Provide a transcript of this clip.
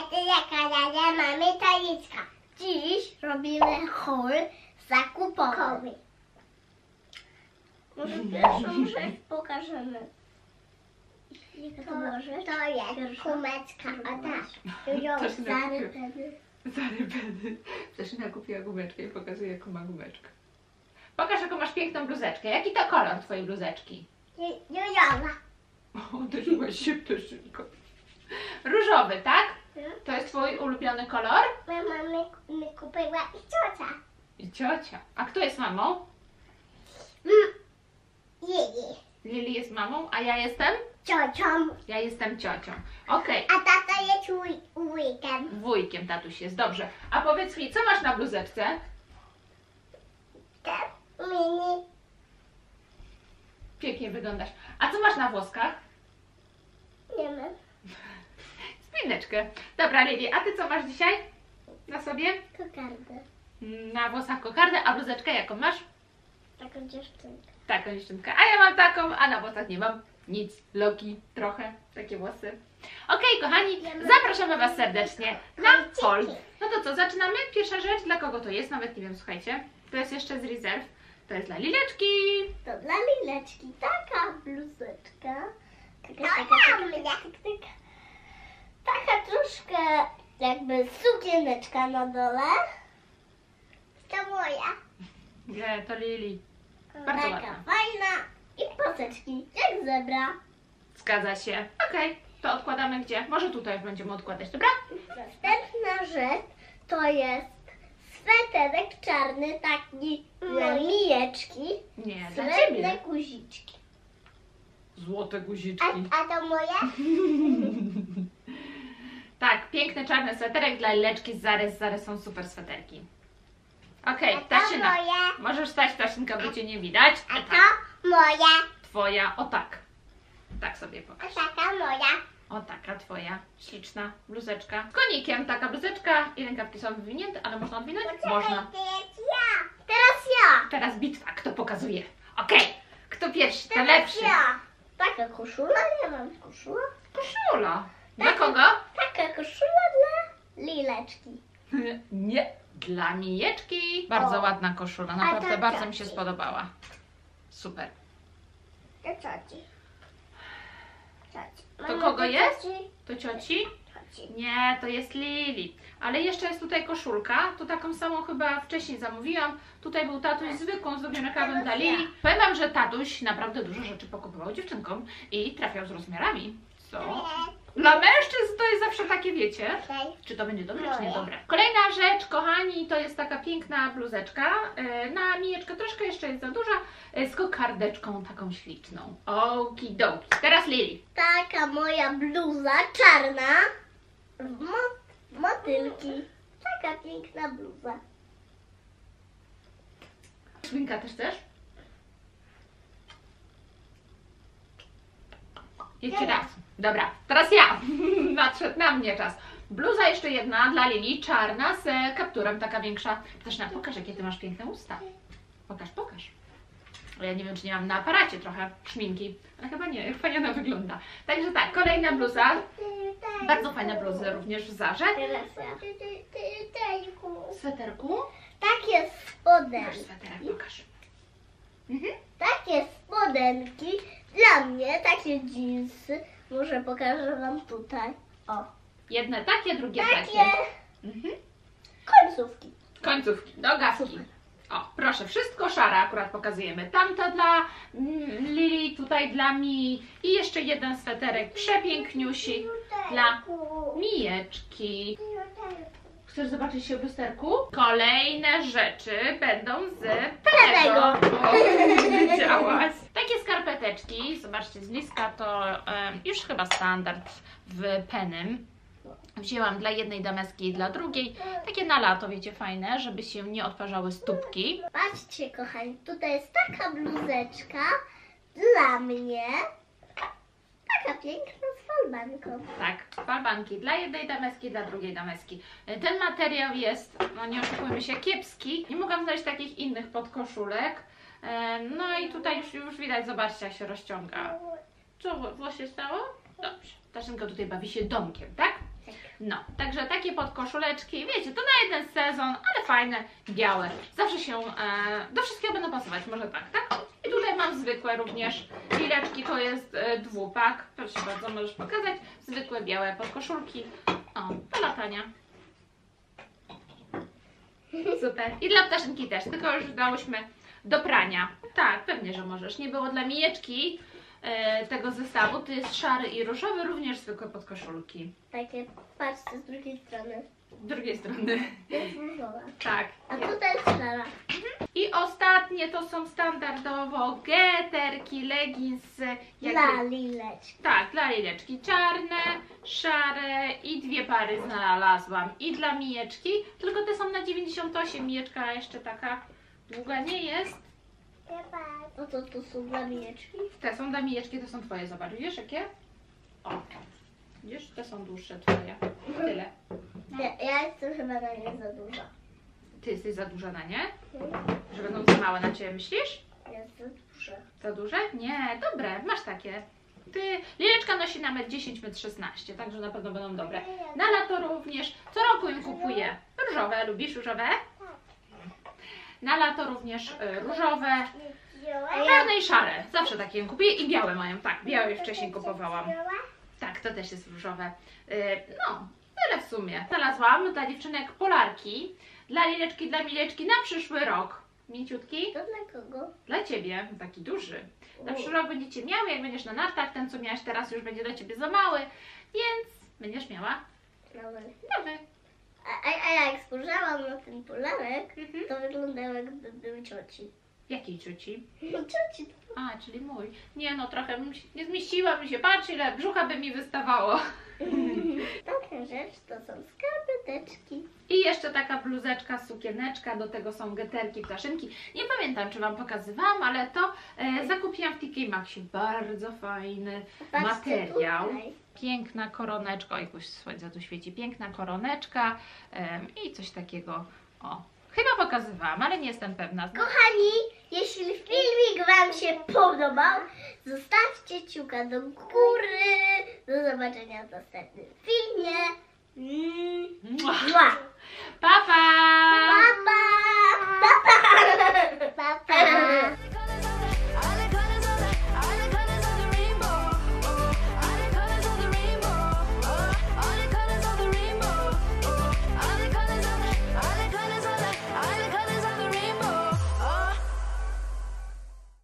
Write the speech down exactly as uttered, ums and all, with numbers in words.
na kanale mamy Taliczka. Dziś robimy haul zakupowy. Może pierwszą rzecz pokażemy. Jaka to była rzecz? To jest gumeczka, o tak. Zarypeny. Zarypeny. Zaczyna kupiła gumeczkę i pokazuje, jaką ma gumeczkę. Pokaż, jaką masz piękną bluzeczkę. Jaki to kolor twojej bluzeczki? Różowa. O, uderzyłaś się ptaszynko. Różowy, tak? To jest twój ulubiony kolor? Mama mi, mi kupiła i ciocia. I ciocia. A kto jest mamą? Lili. Lili jest mamą, a ja jestem? Ciocią. Ja jestem ciocią. Okej. A tata jest wuj, wujkiem. Wujkiem tatuś jest, dobrze. A powiedz mi, co masz na bluzeczce? Ten mini. Pięknie wyglądasz. A co masz na włoskach? Nie wiem. Spineczkę. Dobra, Lili, a ty co masz dzisiaj na sobie? Kokardę. Na włosach kokardę, a bluzeczkę jaką masz? Taką dziewczynkę. Taką dziewczynkę. A ja mam taką, a na włosach nie mam nic. Loki, trochę, takie włosy. Okej, kochani, zapraszamy Was serdecznie na haul. No to co, zaczynamy? Pierwsza rzecz, dla kogo to jest? Nawet nie wiem, słuchajcie. To jest jeszcze z rezerw. To jest dla Lileczki. To dla Lileczki. Taka bluzeczka. Taka, taka, taka, taka, taka, taka troszkę jakby sukieneczka na dole. To moja. Nie, to Lili. Bardzo Taka ładna. fajna. I paseczki, jak zebra. Zgadza się. Okej, to odkładamy gdzie? Może tutaj już będziemy odkładać, dobra? Następna rzecz to jest sweterek czarny, taki na mijeczki. Nie, dla Srebrne Ciebie. guziczki. Złote A, guziczki. a to moje? Tak, piękny czarny sweterek dla Lileczki z Zarys. Zarys są super sweterki. Okej, A to Taszyna. moje. Możesz stać, Taszynka, bo Cię nie widać. A O to tak, moja. Twoja, o tak. Tak sobie A pokaż. taka moja. O taka Twoja śliczna bluzeczka. Z konikiem taka bluzeczka i rękawki są wywinięte, ale można odwinąć? Można. To jest ja. Teraz ja. Teraz bitwa, kto pokazuje? Okej, kto pierwszy, to Teraz lepszy. ja. Taka koszula, nie mam koszula. Koszula. Dla Taka- kogo? Taka koszula dla Lileczki. Nie, dla Mijeczki. Bardzo O. ładna koszula, A naprawdę to bardzo mi się cioci. spodobała. Super. To cioci. Cioci. To Mama, kogo jest? Cioci. To cioci? Cioci. Nie, to jest Lili. Ale jeszcze jest tutaj koszulka. To taką samą chyba wcześniej zamówiłam. Tutaj był tatuś zwykłą, zrobiony kawę dla Lili. Powiem Wam, że tatuś naprawdę dużo rzeczy pokupywał dziewczynkom i trafiał z rozmiarami. Co? Dla mężczyzn to jest zawsze takie, wiecie? Okej. Czy to będzie dobre, czy niedobre? Kolejna rzecz, kochani, to jest taka piękna bluzeczka. E, Na Mijeczkę troszkę jeszcze jest za duża, e, z kokardeczką taką śliczną. Okidoki. Teraz Lili. Taka moja bluza czarna. W mo- motylki. Taka piękna bluza. Szminka też chcesz? Jeszcze raz. Dobra, teraz ja. Nadszedł na mnie czas. Bluza jeszcze jedna dla Lili, czarna z e, kapturem, taka większa. Też na pokaż, jakie ty masz piękne usta. Pokaż, pokaż. Ja nie wiem, czy nie mam na aparacie trochę szminki, ale chyba nie, jak fajnie ona wygląda. Także tak, kolejna bluza. Bardzo fajne bluzy również w Zarze. Teraz ja. Sweterku. Takie Masz spodenki. sweterek, pokaż. Mhm. Takie spodenki. Dla mnie takie dżinsy. Może pokażę wam tutaj. O. Jedne takie, drugie takie. Takie Mhm. końcówki. Końcówki, nogawki. O, proszę, wszystko szare akurat pokazujemy. Tamto dla mm, Lili, tutaj dla Mi i jeszcze jeden sweterek przepiękniusi dla Mijeczki. Chcesz zobaczyć się w lusterku? Kolejne rzeczy będą z Penego. O, nie wiedziałaś. Takie skarpeteczki, zobaczcie z bliska, to em, już chyba standard w Penym. Wzięłam dla jednej dameski i dla drugiej. Takie na lato, wiecie, fajne, żeby się nie odparzały stópki. Patrzcie, kochani, tutaj jest taka bluzeczka dla mnie. Taka piękna z falbanką. Tak, falbanki dla jednej dameski, dla drugiej dameski. Ten materiał jest, no nie oszukujmy się, kiepski. Nie mogłam znaleźć takich innych podkoszulek. E, No i tutaj już, już widać, zobaczcie, jak się rozciąga. Co wło- włos się stało? Dobrze. Taszynka tutaj bawi się domkiem, tak? No, także takie podkoszuleczki, wiecie, to na jeden sezon, ale fajne, białe. Zawsze się e, do wszystkiego będą pasować, może tak, tak? I tutaj mam zwykłe również. Lileczki to jest e, dwupak. Proszę bardzo, możesz pokazać. Zwykłe białe podkoszulki. O, do latania. Super. I dla ptaszynki też, tylko już dałyśmy do prania. Tak, pewnie, że możesz. Nie było dla Mijeczki e, tego zestawu. To jest szary i różowy, również zwykłe podkoszulki. Takie, patrzcie z drugiej strony. Z drugiej strony. Jest różowa. Tak. A tutaj jest szara. I ostatnie to są standardowo geterki, leginsy. Dla Lileczki. Tak, dla Lileczki. Czarne, szare i dwie pary znalazłam. I dla Mijeczki, tylko te są na dziewięćdziesiąt osiem. Mijeczka jeszcze taka długa nie jest. No to to są dla Mijeczki. Te są dla Mijeczki, to są twoje. Zobacz, widzisz jakie? O, widzisz, te są dłuższe twoje. Tyle. No. Ja, ja jestem chyba na nie za duża. Ty jesteś za duża na nie? Że będą za małe na ciebie, myślisz? Jest za duże. Za duże? Nie, dobre, masz takie. Ty, Lileczka nosi na metr dziesięć, metr szesnaście, także na pewno będą dobre. Na lato również, co roku im kupuję. Różowe, lubisz różowe? Na lato również y, różowe, czarne i szare. Zawsze takie im kupuję i białe mają, tak, białe już wcześniej kupowałam. Tak, to też jest różowe. Y, no, tyle w sumie. Znalazłam dla dziewczynek polarki, dla Lileczki, dla Mileczki na przyszły rok. Mięciutki? To dla kogo? Dla ciebie, taki duży. Na przyszły rok będziecie miały, jak będziesz na nartach, ten co miałaś teraz już będzie dla ciebie za mały, więc będziesz miała Nowy. nowy. A, a, a jak spojrzałam na ten polarek, Mhm. to wyglądał jakby był cioci. Jakiej cioci? No cioci. A, czyli mój. Nie no, trochę bym się, nie zmieściła mi się, patrz ile brzucha by mi wystawało. Taka rzecz to są skarpeteczki. I jeszcze taka bluzeczka, sukieneczka, do tego są geterki, ptaszynki. Nie pamiętam, czy Wam pokazywałam, ale to e, zakupiłam w T K Maxie. Bardzo fajny Patrzcie materiał. tutaj. Piękna koroneczka, o jakoś słońce tu świeci, piękna koroneczka em, i coś takiego, o, chyba pokazywałam, ale nie jestem pewna. Kochani, jeśli filmik Wam się podobał, zostawcie kciuka do góry. Do zobaczenia w następnym filmie. Mm. Mua. Mua. Pa, pa! Pa, pa! Pa, pa! Pa, pa!